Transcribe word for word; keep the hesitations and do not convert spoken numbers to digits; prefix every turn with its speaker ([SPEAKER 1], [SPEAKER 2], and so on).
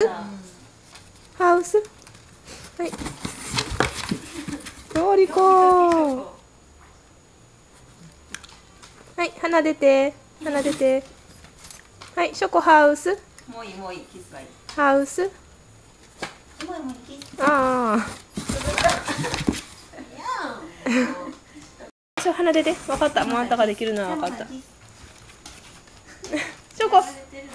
[SPEAKER 1] ハウス。はい。ロリコ。はい、鼻出て。鼻出て。はい、ショコハウス。
[SPEAKER 2] もういい、もういい、キスはいい。
[SPEAKER 1] ハウス。ああ。そう、鼻出て。わかった。もうあんたができるのはわかった。ショコ。